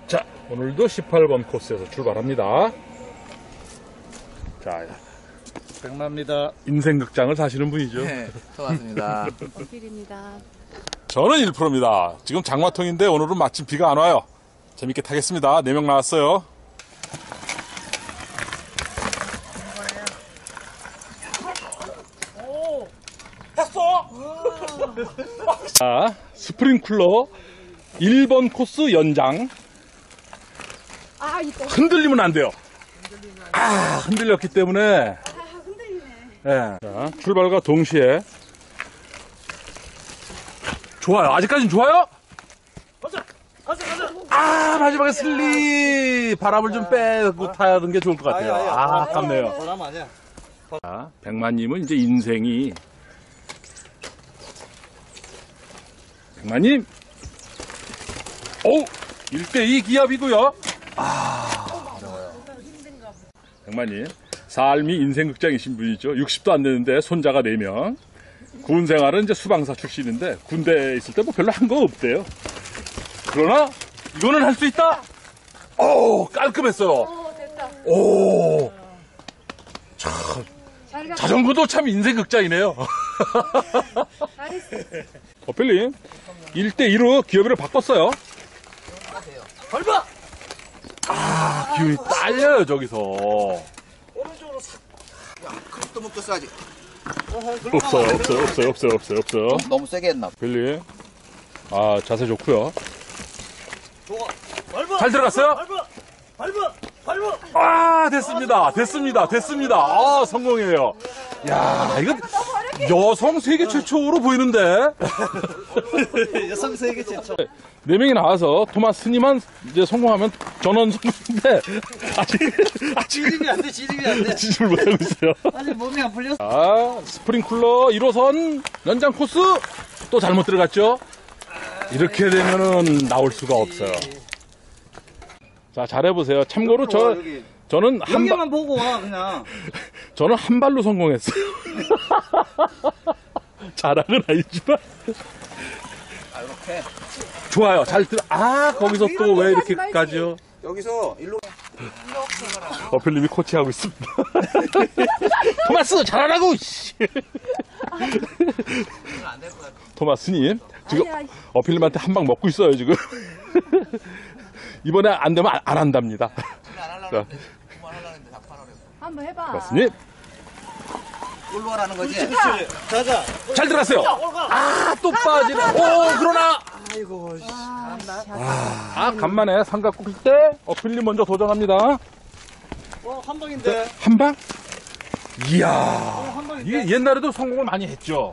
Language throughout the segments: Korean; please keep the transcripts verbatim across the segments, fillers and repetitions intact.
자, 오늘도 십팔 번 코스에서 출발합니다. 자, 백마입니다. 인생극장을 사시는 분이죠. 네, 고맙습니다. 어필입니다. 저는 일 프로입니다. 지금 장마통인데 오늘은 마침 비가 안 와요. 재밌게 타겠습니다. 네 명 나왔어요. 자, 스프링쿨러 일 번 코스 연장. 아, 이거. 흔들리면 안 돼요. 아, 흔들렸기 때문에. 아, 흔들리네. 예. 자, 출발과 동시에. 좋아요. 아직까지는 좋아요? 가자! 가자! 가자! 아, 마지막에 슬립. 바람을 좀 빼고 타는 게 좋을 것 같아요. 아니야, 아니야. 아, 아깝네요. 바람 아니야. 자, 백만님은 이제 인생이. 백만님. 오! 일 대 이 기합이고요. 아, 어려워요. 백만님. 삶이 인생극장이신 분이죠. 육십도 안 되는데 손자가 네 명. 군 생활은 이제 수방사 출신인데 군대에 있을 때 뭐 별로 한 거 없대요. 그러나 이거는 할 수 있다. 오, 깔끔했어요. 오, 됐다. 오, 참 잘 갔어. 자전거도 참 인생극장이네요. 잘했어. 어필님 일 대 이로 기업을 바꿨어요. 밟아! 아, 기운이 딸려요 저기서. 오른쪽으로 싹. 야, 크립도 못 꼈어, 아직. 없어요, 없어요, 없어요, 없어요, 없어요, 없어요. 너무 세게 했나? 필님, 아 자세 좋고요. 좋아. 밟아! 잘 들어갔어요? 밟아! 밟아! 밟아! 아, 됐습니다, 됐습니다, 됐습니다. 아, 성공이에요. 야, 이건 여성 세계 최초로 보이는데. 여성 세계 최초. 네 명이 나와서 토마스님만 이제 성공하면 전원 성공인데 아직 아직 지립이 안 돼, 지립이 안 돼. 지지를 못하고 있어요. 아직 몸이 안 풀렸어. 아, 스프링쿨러 일 호선 연장 코스 또 잘못 들어갔죠. 이렇게 되면은 나올 수가 없어요. 자, 잘해보세요. 참고로 저 여기. 저는 한 발, 여기만 보고 와, 그냥. 저는 한 발로 성공했어요. 자랑은 아니지만 아, 이렇게. 좋아요. 잘 들어. 아, 거기서 또 왜 이렇게까지요? 여기서 일로. 어필님이 코치하고 있습니다. 토마스 잘하라고. 씨. 안될 것 같아. 토마스님 지금 아니, 아니. 어필님한테 한 방 먹고 있어요 지금. 이번에 안 되면 안, 안 한답니다. 안 하려고 했는데, 그만 하려고 했는데, 닭판 하려고. 한번 해봐. 토마스님 꼴로 가라는 거지? 가자. 잘 들어갔어요. 아, 또 빠지네. 오, 그러나 아이고, 씨. 아, 간만에 삼각국 때 어필님 먼저 도전합니다. 어, 한 방인데. 한 방? 이야, 한 방인데. 이게 옛날에도 성공을 많이 했죠.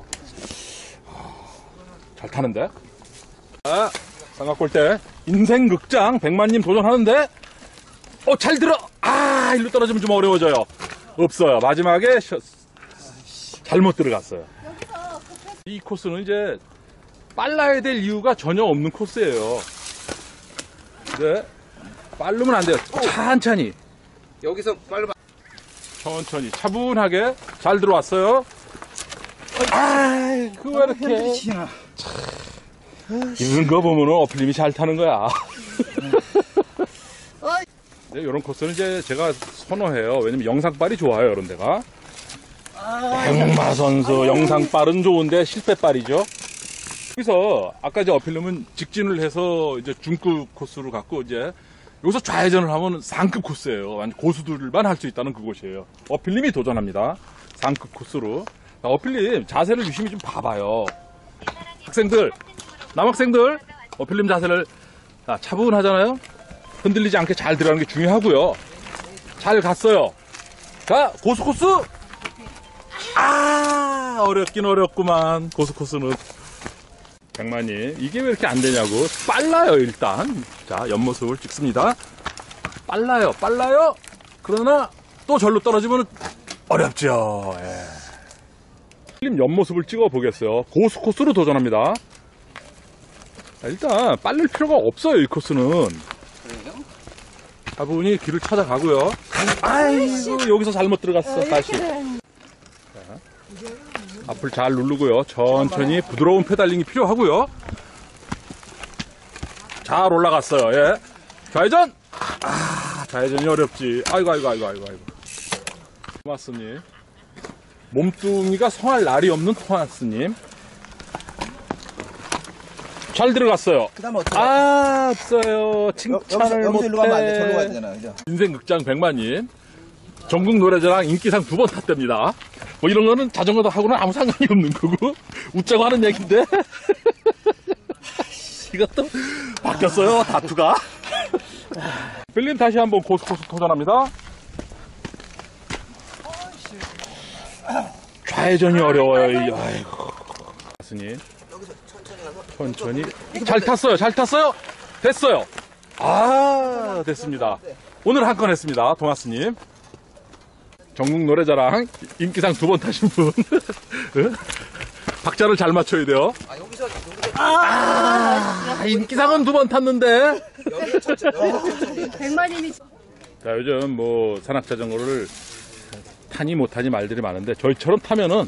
잘 타는데. 아, 삼각골 때 인생극장 백만님 도전하는데 어, 잘 들어. 아, 일로 떨어지면 좀 어려워져요. 없어요. 마지막에 셔, 잘못 들어갔어요. 이 코스는 이제 빨라야 될 이유가 전혀 없는 코스예요. 네, 빠르면 안 돼요. 천천히, 여기서 빨리. 천천히, 차분하게 잘 들어왔어요. 아, 그거 왜 이렇게 이런 거 보면은 어필님이 잘 타는 거야. 네, 이런 코스는 이제 제가 선호해요. 왜냐면 영상빨이 좋아요, 이런 데가. 백마 선수 영상빨은 좋은데 실패빨이죠. 여기서 아까 이제 어필님은 직진을 해서 이제 중급 코스로 갔고 이제 여기서 좌회전을 하면 상급 코스예요. 완전 고수들만 할 수 있다는 그곳이에요. 어필님이 도전합니다. 상급 코스로. 자, 어필님 자세를 유심히 좀 봐봐요. 학생들, 남학생들, 어필님 자세를 자, 차분하잖아요. 흔들리지 않게 잘 들어가는 게 중요하고요. 잘 갔어요. 자, 고수 코스. 아, 어렵긴 어렵구만. 고수 코스는. 백만님, 이게 왜 이렇게 안 되냐고. 빨라요, 일단. 자, 옆모습을 찍습니다. 빨라요, 빨라요. 그러나 또 절로 떨어지면 어렵죠. 예. 옆모습을 찍어 보겠어요. 고수 코스로 도전합니다. 자, 일단 빨릴 필요가 없어요, 이 코스는. 그래요? 차분히 길을 찾아가고요. 아이고, 여기서 잘못 들어갔어, 다시. 앞을 잘 누르고요. 천천히 부드러운 페달링이 필요하고요. 잘 올라갔어요. 예. 좌회전! 아, 좌회전이 어렵지. 아이고, 아이고, 아이고, 아이고, 아이고. 토마스님. 몸뚱이가 성할 날이 없는 토마스님. 잘 들어갔어요. 그 다음에 어떻게? 아, 없어요. 칭찬을 여기서, 여기서 일로 가면 안 돼. 저로 가야 못해. 되잖아. 그죠? 인생극장 백만님. 전국 노래자랑 인기상 두 번 탔답니다. 뭐 이런 거는 자전거도 하고는 아무 상관이 없는 거고, 웃자고 하는 얘기인데. 이것도 바뀌었어요, 다투가. 빌림 다시 한번 고스코스 도전합니다. 좌회전이 어려워요. 이- 아이고. 가스님. 천천히. 잘 탔어요. 잘 탔어요. 됐어요. 아, 됐습니다. 오늘 한 건 했습니다. 도마스님. 전국 노래자랑 인기상 두 번 타신 분. 박자를 잘 맞춰야 돼요. 아, 여기서, 여기서. 아, 인기상은 두 번 탔는데. 여기서 천천히. 여기서 천천히. 백마님이 자, 요즘 뭐 산악자전거를 타니 못하니 말들이 많은데 저희처럼 타면은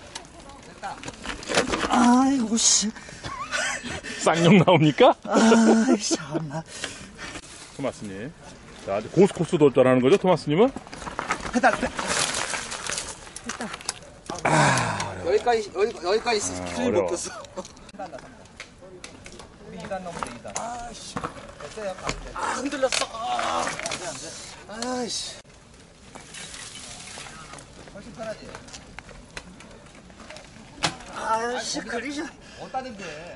아이고, 씨. 쌍욕 나옵니까? 아이, 참나. 토마스님. 자, 아주 고스코스 도전하는 거죠, 토마스님은? 페달, 페달. 여기까지, 여기, 여기까지 스킬을 어려워. 못 떴어. 우리 이 단 넘으면 돼, 이 단. 아이씨. 됐어요. 아, 흔들렸어. 아이씨. 훨씬 편하지? 아이씨, 그리지. 어디다 댄대?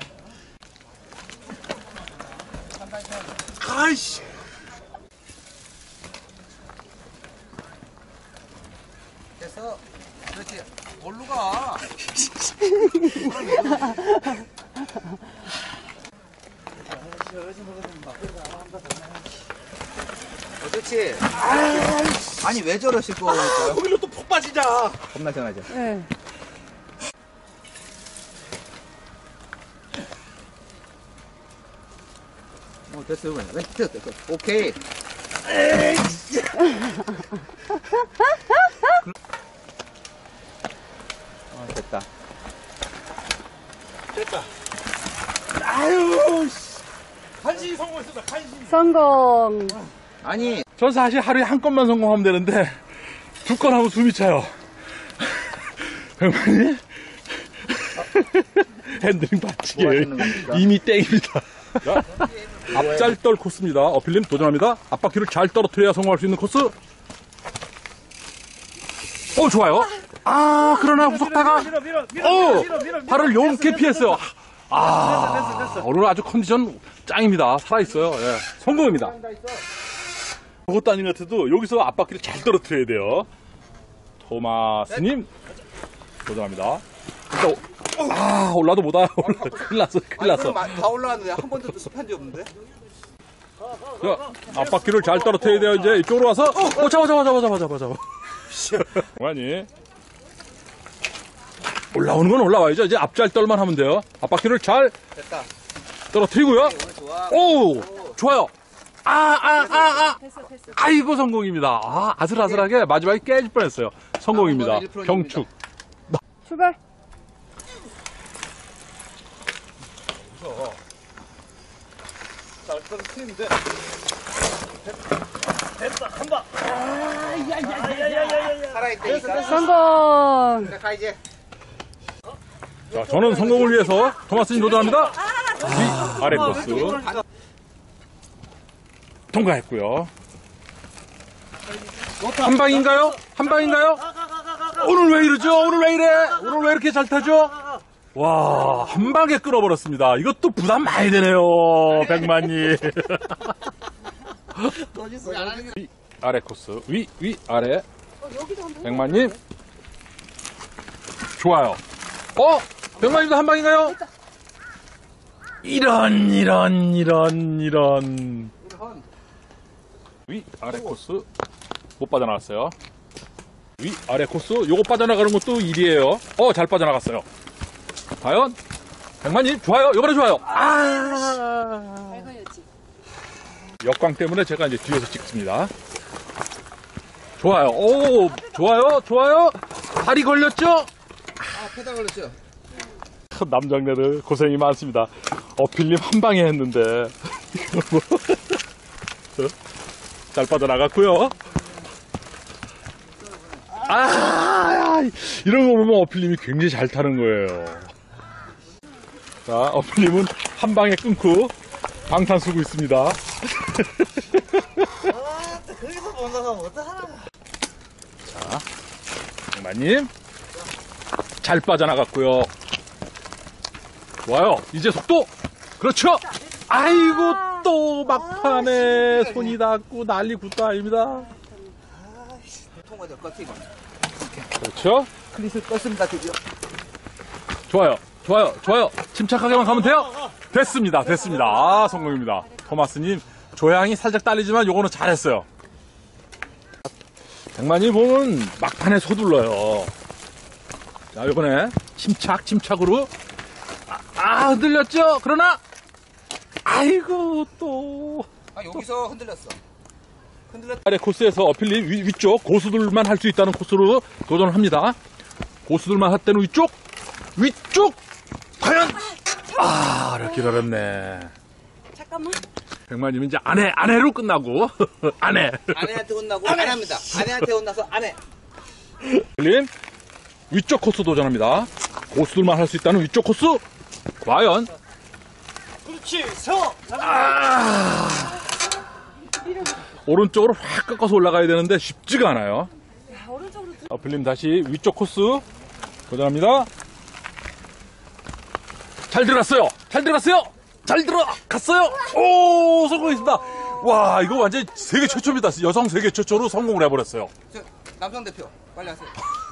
상당히 편하지? 아이씨. 됐어. 그렇지. 뭘로 가? 어, 그렇지. 아니, 왜 저러실 거니까? 거기로 또 푹 빠지자. 겁나 편하죠. 네. 어, 됐어요. 그냥. 네, 됐어, 됐어. 오케이. 어, 됐다. 됐다. 아유, 씨. 간신히 성공했습니다, 간신히. 성공. 아니, 전 사실 하루에 한 건만 성공하면 되는데 두 건 하면 숨이 차요. 백만이 핸들링 뭐 받치게 하시는 겁니까? 이미 땡입니다. 자, 앞잘떨 코스입니다. 어필님 도전합니다. 앞바퀴를 잘 떨어뜨려야 성공할 수 있는 코스. 어, 좋아요. 아, 그러나 후속타가 밀어, 밀어, 밀어, 어, 밀어, 밀어, 밀어. 발을 용케 피했어요. 아, 됐어, 됐어, 됐어. 오늘 아주 컨디션 짱입니다. 살아있어요. 예, 성공입니다. 그것도 아닌 것 같아도 여기서 앞바퀴를 잘 떨어뜨려야 돼요. 토마스님 도전합니다. 일단, 아, 올라도 못 와요. 올라, 큰일 났어, 큰일 났어. 그럼 다 올라왔는데 한 번도 습한 적 없는데? 자, 앞바퀴를 잘 떨어뜨려야 돼요. 이제 이쪽으로 와서, 어, 잡아, 잡아, 잡아, 잡아, 잡아, 잡아. 뭐하니? 올라오는 건 올라와야죠. 이제 앞잘떨만 하면 돼요. 앞바퀴를 잘 됐다. 떨어뜨리고요. 오늘 좋아. 오, 좋아요. 아, 아, 아, 아. 됐어, 됐어. 아이고, 성공입니다. 아, 아슬아슬하게 마지막에 깨질 뻔했어요. 성공입니다. 아, 일 퍼센트 경축. 출발. 자, 일단 틀리는데. 됐다, 한 방. 아야야야야야. 살아있다니까. 성공. 그래, 가, 이제. 자, 저는 성공을 위해서 토마스님 도전합니다. 위, 아래 코스. 통과했고요. 한 방인가요? 한 방인가요? 오늘 왜 이러죠? 오늘 왜 이래? 오늘 왜 이렇게 잘 타죠? 와, 한 방에 끌어버렸습니다. 이것도 부담 많이 되네요, 백만님. 위, 아래 코스. 위, 위, 아래. 어, 여기도 한번. 백만님. 좋아요. 어? 백만님도 한 방인가요? 이런, 이런, 이런, 이런. 위, 아래 코스. 못 빠져나갔어요. 위, 아래 코스. 요거 빠져나가는 것도 일이에요. 어, 잘 빠져나갔어요. 과연? 백만님, 좋아요. 요번에 좋아요. 아. 잘 걸렸지. 역광 때문에 제가 이제 뒤에서 찍습니다. 좋아요. 오, 좋아요. 좋아요. 발이 걸렸죠? 아, 페달 걸렸죠? 참, 남장네들 고생이 많습니다. 어필님 한 방에 했는데. 이거 뭐. 잘 빠져나갔고요. 아, 이런 거 보면 어필님이 굉장히 잘 타는 거예요. 자, 어필님은 한 방에 끊고 방탄 쓰고 있습니다. 아, 또 거기서 못 나가면 어떡하나. 자, 장마님 잘 빠져나갔고요. 좋아요. 이제 속도. 그렇죠. 아이고 또 막판에 손이 닿고 난리 굿도 아닙니다. 통과 될 것 같아, 이거. 그렇죠. 클릿을 껐습니다, 드디어. 좋아요. 좋아요. 좋아요. 침착하게만 가면 돼요. 됐습니다. 됐습니다. 아, 성공입니다. 토마스님 조향이 살짝 딸리지만 요거는 잘했어요. 장마님 보면 막판에 서둘러요. 자, 요번에 침착 침착으로 아, 아 흔들렸죠. 그러나 아이고 또 아, 여기서 흔들렸어. 흔들렸. 아래 코스에서 어필리 위, 위쪽 고수들만 할 수 있다는 코스로 도전을 합니다. 고수들만 할 때는 위쪽 위쪽 과연 아 이렇게 어렵네. 잠깐만. 백만님은 이제 아내 아내로 끝나고 아내 아내한테 혼나고 안 합니다. 아내한테 혼나서 안 해. 어필님 위쪽 코스 도전합니다. 고수들만 할 수 있다는 위쪽 코스 과연 그렇지. 서. 아 오른쪽으로 확 꺾어서 올라가야 되는데 쉽지가 않아요. 야, 오른쪽으로 두... 어필님 다시 위쪽 코스 도전합니다. 잘 들어갔어요. 잘 들어갔어요. 잘 들어갔어요. 오 성공했습니다. 와 이거 완전 세계 최초입니다. 여성 세계 최초로 성공을 해버렸어요. 저, 남성 대표, 빨리 하세요.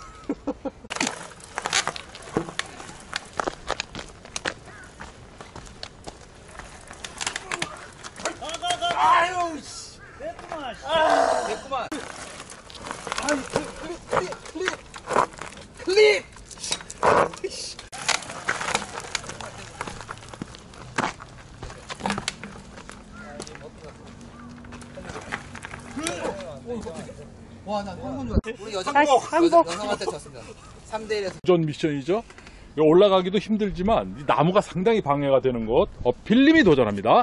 아유, 씨. 됐구만. 씨. 됐구만. 아이, 클립, 클립, 클립. 클립! 와, 나 한번 줄 알았어. 우리 여성, 다시 한복. 여성한테 졌습니다. 삼 대 일에서. 도전 미션이죠. 이거 올라가기도 힘들지만 이 나무가 상당히 방해가 되는 곳 어필님이 도전합니다.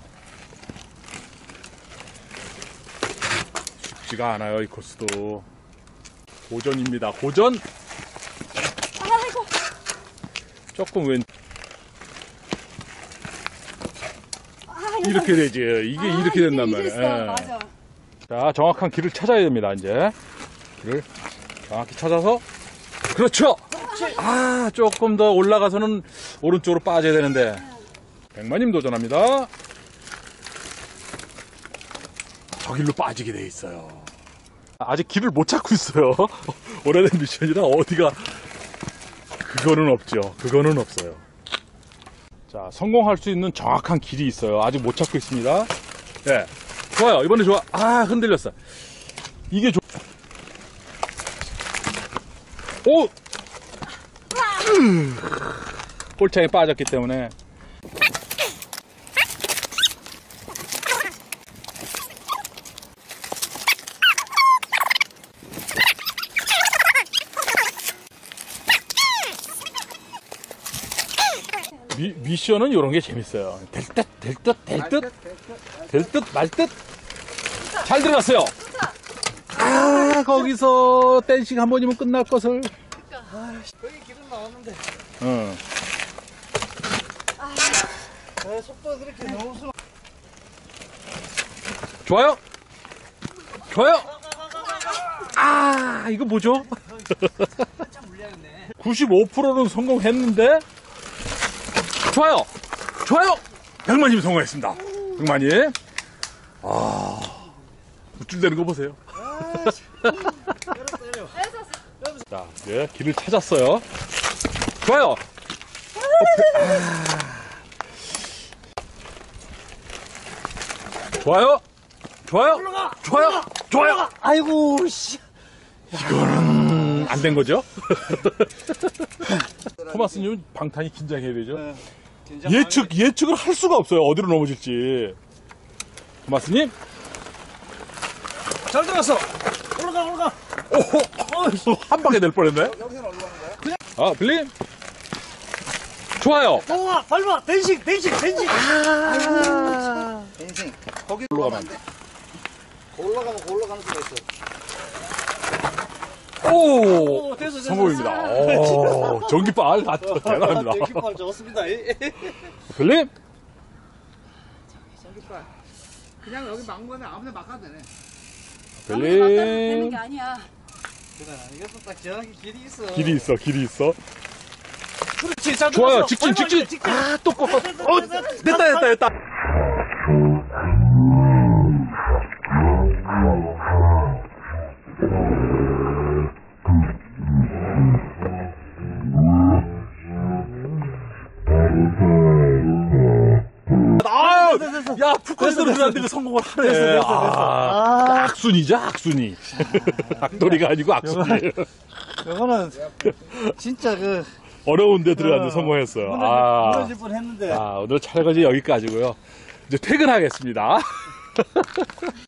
쉽지가 않아요. 이 코스도 고전입니다. 고전. 아이고. 조금 왼 아, 이거- 이렇게 되지. 이게 아, 이렇게 된단 이게 말이에요. 이랬어. 예. 맞아. 자, 정확한 길을 찾아야 됩니다. 이제 길을 정확히 찾아서 그렇죠. 아, 조금 더 올라가서는 오른쪽으로 빠져야 되는데 백만님 도전합니다. 저 길로 빠지게 돼 있어요. 아직 길을 못 찾고 있어요. 오래된 미션이라 어디가 그거는 없죠. 그거는 없어요. 자, 성공할 수 있는 정확한 길이 있어요. 아직 못 찾고 있습니다. 네. 좋아요. 이번에 좋아. 아, 흔들렸어. 이게 좋. 오! 음. 골창에 빠졌기 때문에. 미, 미션은 이런 게 재밌어요. 될 듯, 될 듯, 될 듯, 될 듯, 말 듯. 잘 들어갔어요. 아, 거기서 댄싱 한 번이면 끝날 것을. 거기 기름 나왔는데. 어. 에, 속도가 그렇게 너무 숨. 좋아요. 좋아요. 아, 이거 뭐죠? 구십오 퍼센트는 성공했는데. 좋아요. 좋아요. 백만님 성공했습니다. 백만님. 아, 우쭐대는 거 보세요. 자, 이제 길을 찾았어요. 좋아요. 어, 아. 좋아요. 좋아요. 좋아요. 좋아요. 아이고, 씨. 이거는 안 된 거죠? 토마스님 방탄이 긴장해야 되죠? 네. 예측, 예측을 할 수가 없어요. 어디로 넘어질지. 토마스님? 잘 들어갔어. 올라가, 올라가. 오호! 한 방에 낼 뻔했네. 여기서는 어디로 가는 거야? 아, 빌림? 좋아요. 밟아, 밟아. 댄싱, 댄싱, 댄싱. 인생. 거기로 올라가면 가면 안 안 돼. 돼. 올라가면 올라가는 수가 있어. 오! 오, 됐어, 됐어. 성공입니다. 오, 전기빨 아, 대단합니다. 전기빨 좋습니다. 별님? 전기빨. 그냥 여기 망고는 아무나 막아도 되네. 아무리 막다면 되는 별님? 게 아니야. 그래, 이것도 딱 정확히 길이 있어. 길이 있어, 길이 있어. 그렇지, 잘 좋아요, 들어갔어. 직진, 빨리, 직진. 직진. 아, 또 꺾어. 어, 됐다, 됐다, 됐다. 아, 야, 푸커스로 들어갔는데 성공을 하네. 됐어, 됐어, 됐어. 아, 아, 악순이죠, 악순이. 악돌이가 아니고 악순이. 이거는 진짜 그 어려운데 들어갔는데 성공했어요. 무너질, 아, 무너질 뻔 했는데. 아, 오늘 촬영까지 여기까지고요. 이제 퇴근하겠습니다.